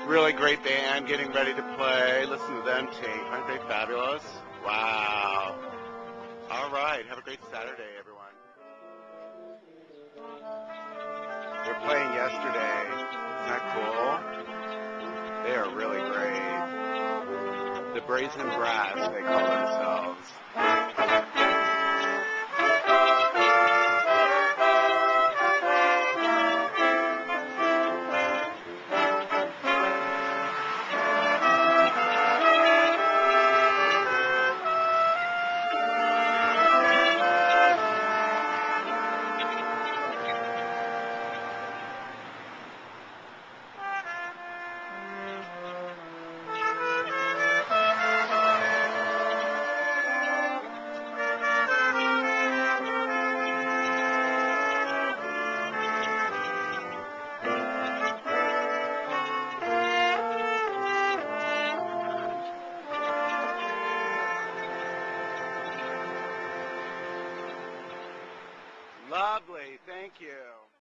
Really great band getting ready to play. Listen to them, Tink. Aren't they fabulous? Wow. All right. Have a great Saturday, everyone. They were playing yesterday. Isn't that cool? They are really great. The Brazen Brass, they call themselves. Lovely. Thank you.